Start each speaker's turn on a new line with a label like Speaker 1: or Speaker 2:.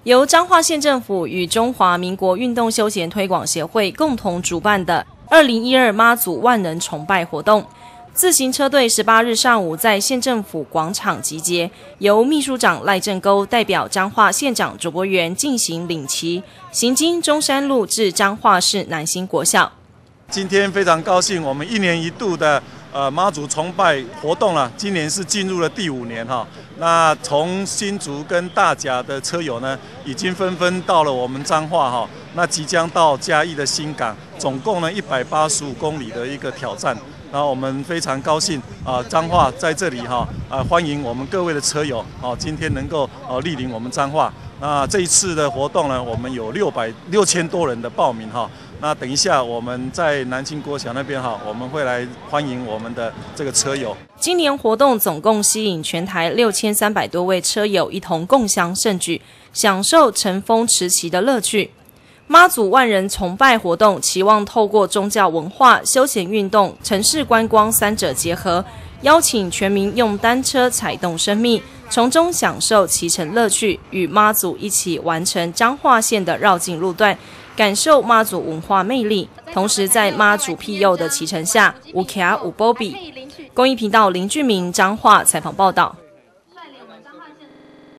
Speaker 1: 由彰化县政府与中华民国运动休闲推广协会共同主办的2012妈祖万人崇拜活动。自行车队18日上午在县政府广场集结，由秘书长赖正沟代表彰化县长卓博源进行领旗，行经中山路至彰化市南兴国小。
Speaker 2: 今天非常高兴，我们1年1度的妈祖崇拜活动了，今年是进入了第5年哈。那从新竹跟大甲的车友呢，已经纷纷到了我们彰化哈，那即将到嘉义的新港，总共呢185公里的一个挑战。然后我们非常高兴彰化在这里欢迎我们各位的车友今天能够莅临我们彰化。那这一次的活动呢，我们有6000多人的报名哈。那等一下我们在南兴国小那边我们会来欢迎我们的这个车友。
Speaker 1: 今年活动总共吸引全台6300多位车友一同共襄盛举，享受乘风持旗的乐趣。妈祖万人崇拜活动期望透过宗教文化、休闲运动、城市观光三者结合，邀请全民用单车踩动生命，从中享受骑乘乐趣，与妈祖一起完成彰化县的绕境路段，感受妈祖文化魅力。同时在妈祖庇佑的骑乘下，有骑有保庇。公益频道林俊明彰化采访报道。